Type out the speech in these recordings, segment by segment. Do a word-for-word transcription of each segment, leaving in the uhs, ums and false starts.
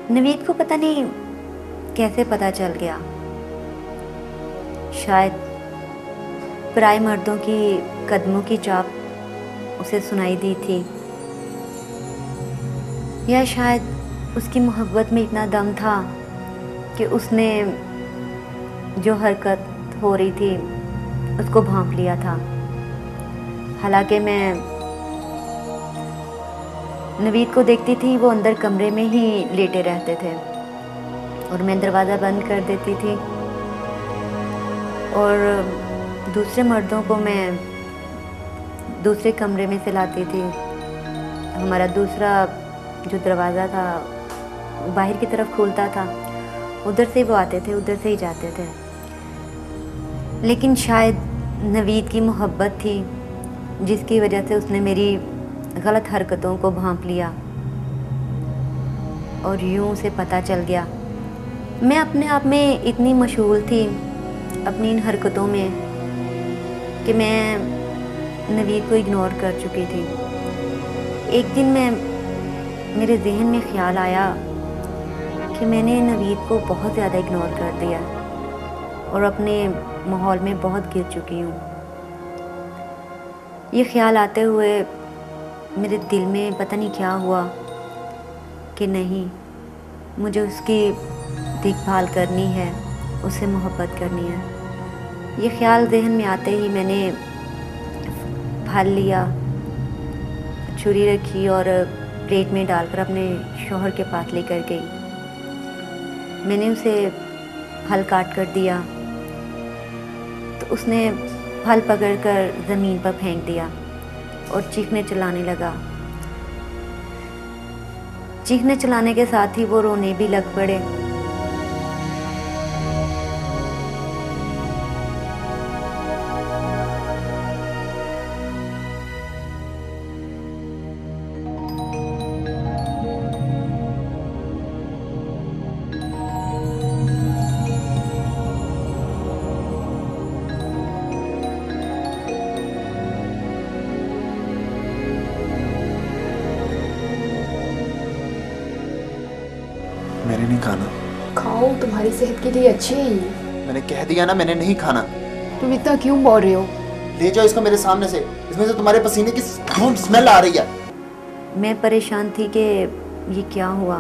नवीद को पता नहीं कैसे पता चल गया। शायद पराए मर्दों की कदमों की चाप उसे सुनाई दी थी, या शायद उसकी मोहब्बत में इतना दम था कि उसने जो हरकत हो रही थी उसको भांप लिया था। हालांकि मैं नवीद को देखती थी, वो अंदर कमरे में ही लेटे रहते थे और मैं दरवाज़ा बंद कर देती थी और दूसरे मर्दों को मैं दूसरे कमरे में से लाती थी। हमारा दूसरा जो दरवाज़ा था बाहर की तरफ खुलता था, उधर से वो आते थे, उधर से ही जाते थे। लेकिन शायद नवीद की मोहब्बत थी जिसकी वजह से उसने मेरी गलत हरकतों को भांप लिया और यूं उसे पता चल गया। मैं अपने आप में इतनी मशगूल थी अपनी इन हरकतों में कि मैं नवीद को इग्नोर कर चुकी थी। एक दिन मैं मेरे जहन में ख्याल आया कि मैंने नवीद को बहुत ज़्यादा इग्नोर कर दिया और अपने माहौल में बहुत गिर चुकी हूँ। ये ख्याल आते हुए मेरे दिल में पता नहीं क्या हुआ कि नहीं, मुझे उसकी देखभाल करनी है, उससे मोहब्बत करनी है। ये ख्याल जहन में आते ही मैंने फल लिया, छुरी रखी और प्लेट में डालकर अपने शौहर के पास लेकर गई। मैंने उसे फल काट कर दिया तो उसने फल पकड़कर ज़मीन पर फेंक दिया और चीखने चिल्लाने लगा। चीखने चिल्लाने के साथ ही वो रोने भी लग पड़े। मैंने नहीं खाना। खाओ, तुम्हारी सेहत के लिए अच्छी है ये। मैंने कह दिया ना, मैंने नहीं खाना। तुम इतना क्यों बोल रहे हो? ले जाओ इसको मेरे सामने से, इसमें से तुम्हारे पसीने की धूम स्मेल आ रही है। मैं परेशान थी कि ये क्या हुआ।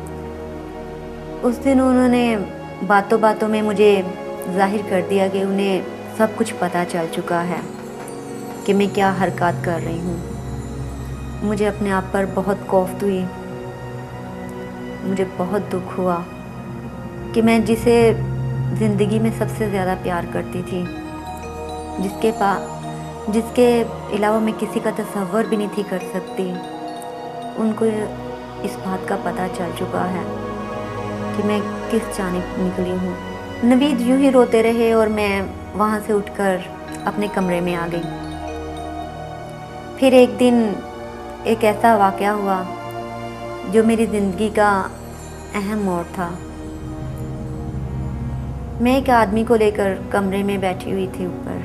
उस दिन उन्होंने बातों बातों में मुझे जाहिर कर दिया कि उन्हें सब कुछ पता चल चुका है कि मैं क्या हरकत कर रही हूँ। मुझे अपने आप पर बहुत खौफ हुई, मुझे बहुत दुख हुआ कि मैं जिसे ज़िंदगी में सबसे ज़्यादा प्यार करती थी, जिसके पास जिसके अलावा मैं किसी का तसव्वुर भी नहीं थी कर सकती, उनको इस बात का पता चल चुका है कि मैं किस जानिब निकली हूँ। नवीद यूं ही रोते रहे और मैं वहाँ से उठकर अपने कमरे में आ गई। फिर एक दिन एक ऐसा वाक़या हुआ जो मेरी ज़िंदगी का अहम मोड़ था। मैं एक आदमी को लेकर कमरे में बैठी हुई थी ऊपर।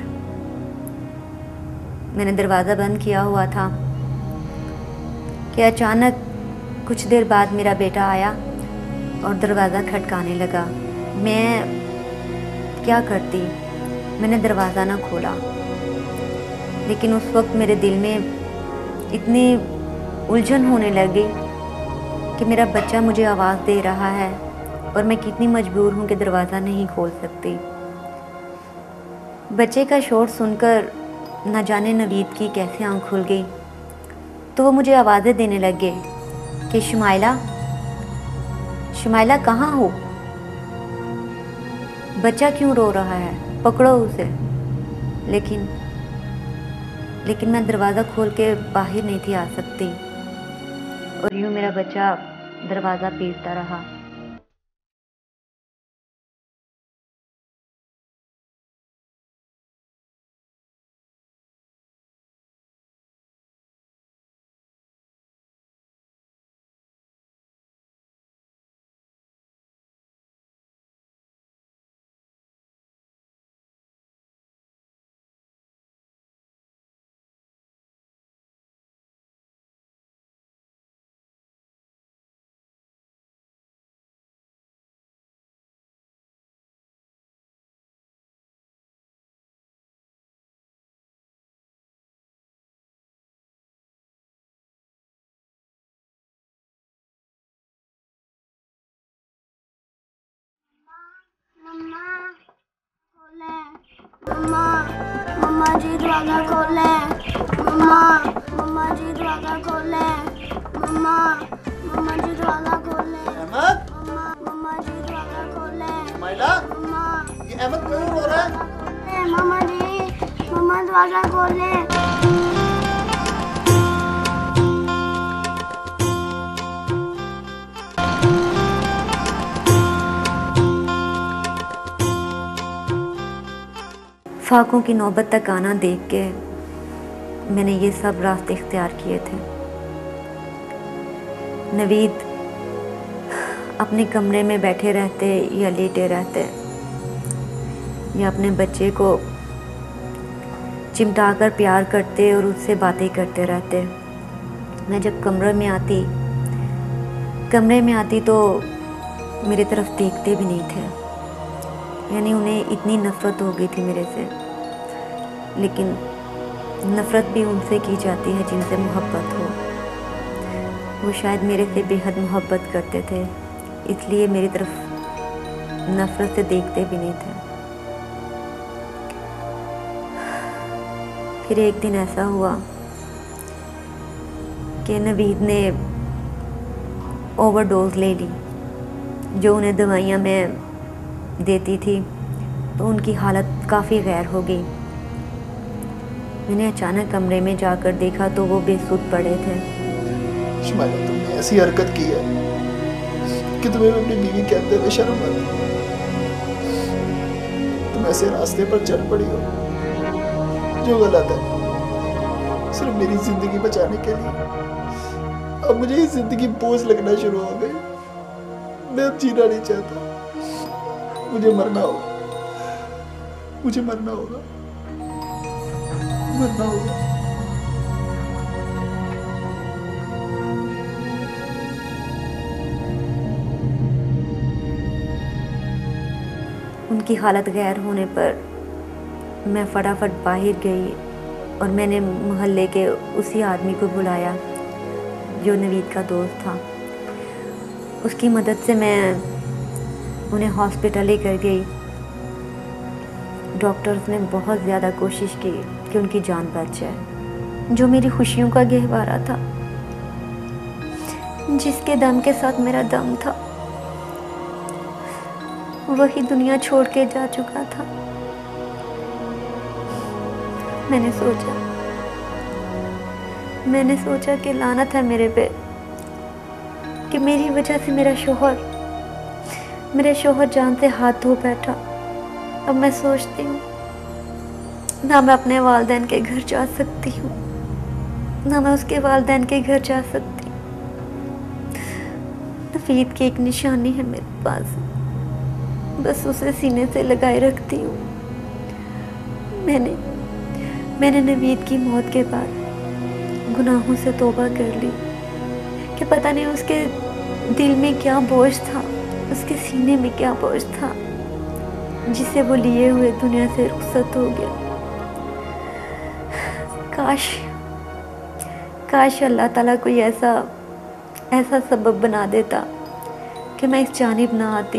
मैंने दरवाज़ा बंद किया हुआ था कि अचानक कुछ देर बाद मेरा बेटा आया और दरवाज़ा खटकाने लगा। मैं क्या करती, मैंने दरवाज़ा ना खोला, लेकिन उस वक्त मेरे दिल में इतनी उलझन होने लगी कि मेरा बच्चा मुझे आवाज़ दे रहा है और मैं कितनी मजबूर हूँ कि दरवाज़ा नहीं खोल सकती। बच्चे का शोर सुनकर न जाने नवीद की कैसे आँख खुल गई, तो वो मुझे आवाज़ें देने लगे कि शुमाइला, शुमाइला कहाँ हो? बच्चा क्यों रो रहा है? पकड़ो उसे। लेकिन लेकिन मैं दरवाज़ा खोल के बाहर नहीं थी आ सकती और यूँ मेरा बच्चा दरवाज़ा पीटता रहा। मम्मा मम्मा जी दरवाजा खोले। मम्मा मम्मा जी दरवाजा खोले। मम्मा मम्मा जी दरवाजा खोले। अहमद, मम्मा मम्मा जी दरवाजा खोले। सुमाइला, मम्मा ये अहमद क्यों रो रहा है? मम्मा जी मम्मा दरवाजा खोले। फाकों की नौबत तक आना देख के मैंने ये सब रास्ते इख्तियार किए थे। नवीद अपने कमरे में बैठे रहते या लेटे रहते या अपने बच्चे को चिमटा कर प्यार करते और उससे बातें करते रहते। मैं जब कमरे में आती कमरे में आती तो मेरी तरफ देखते भी नहीं थे, यानी उन्हें इतनी नफ़रत हो गई थी मेरे से। लेकिन नफ़रत भी उनसे की जाती है जिनसे मोहब्बत हो। वो शायद मेरे से बेहद मोहब्बत करते थे, इसलिए मेरी तरफ नफ़रत से देखते भी नहीं थे। फिर एक दिन ऐसा हुआ कि नवीद ने ओवरडोज ले ली। जो उन्हें दवाइयाँ मैं देती थी तो उनकी हालत काफ़ी गैर हो गई। मैंने अचानक कमरे में जाकर देखा तो वो बेसुध पड़े थे। शुमाइला, तुमने ऐसी हरकत की है कि तुम्हें अपनी बीवी कहते हुए शर्म आती। तुम ऐसे रास्ते पर चल पड़ी हो जो गलत है, सिर्फ मेरी जिंदगी बचाने के लिए। अब मुझे ये जिंदगी बोझ लगना शुरू हो गई। मैं अब जीना नहीं चाहता। मुझे मरना होगा, मुझे मरना होगा, मरना होगा। उनकी हालत गैर होने पर मैं फटाफट बाहर गई और मैंने मोहल्ले के उसी आदमी को बुलाया जो नवीद का दोस्त था। उसकी मदद से मैं उन्हें हॉस्पिटल लेकर गई। डॉक्टर्स ने बहुत ज़्यादा कोशिश की कि उनकी जान बच जाए। जो मेरी खुशियों का गहवारा था, जिसके दम के साथ मेरा दम था, वही दुनिया छोड़ के जा चुका था। मैंने सोचा मैंने सोचा कि लानत है मेरे पे कि मेरी वजह से मेरा शोहर मेरे शोहर जान से हाथ धो बैठा। अब मैं सोचती हूँ ना मैं अपने वालिदैन के घर जा सकती हूँ, ना मैं उसके वालिदैन के घर जा सकती। नवीद की एक निशानी है मेरे पास, बस उसे सीने से लगाए रखती हूँ। मैंने मैंने नवीद की मौत के बाद गुनाहों से तौबा कर ली कि पता नहीं उसके दिल में क्या बोझ था, उसके सीने में क्या बोझ था, जिसे वो लिए हुए दुनिया से रुखसत हो गया। काश काश अल्लाह ताला कोई ऐसा ऐसा सबब बना देता कि मैं इस जानिब ना आती।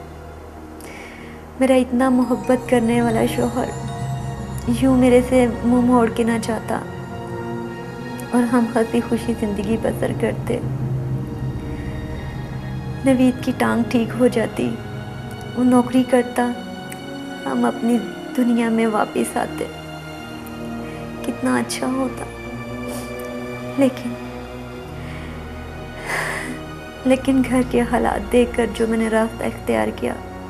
मेरा इतना मोहब्बत करने वाला शौहर यूँ मेरे से मुंह मोड़ के ना जाता और हम हंसी खुशी ज़िंदगी बसर करते। नवीद की टांग ठीक हो जाती, वो नौकरी करता, हम अपनी दुनिया में वापस आते, कितना अच्छा होता। लेकिन लेकिन घर के हालात देखकर जो मैंने रास्ता इख्तियार किया,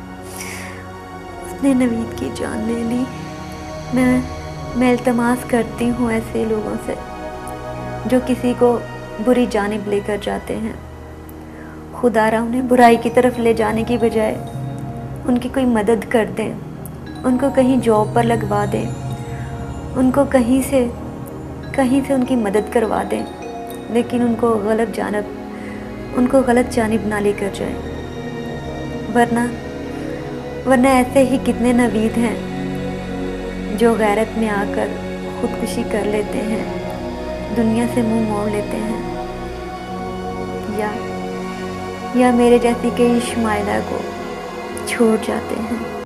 उसने नवीद की जान ले ली। मैं मैं इल्तमास करती हूँ ऐसे लोगों से जो किसी को बुरी जानिब लेकर जाते हैं, खुदारा उन्हें बुराई की तरफ ले जाने की बजाय उनकी कोई मदद कर दें, उनको कहीं जॉब पर लगवा दें, उनको कहीं से कहीं से उनकी मदद करवा दें, लेकिन उनको गलत जानब उनको गलत जानिब ना लेकर जाएं। वरना वरना ऐसे ही कितने नवीद हैं जो गैरत में आकर खुदकुशी कर लेते हैं, दुनिया से मुंह मोड़ लेते हैं, या या मेरे जैसी कई शुमाइला को छोड़ जाते हैं।